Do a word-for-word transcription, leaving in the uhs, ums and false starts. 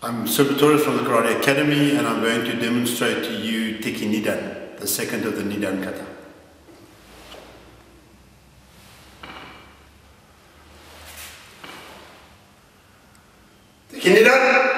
I'm Supatora from the Karate Academy, and I'm going to demonstrate to you Teki Nidan, the second of the Nidan kata. Teki Nidan!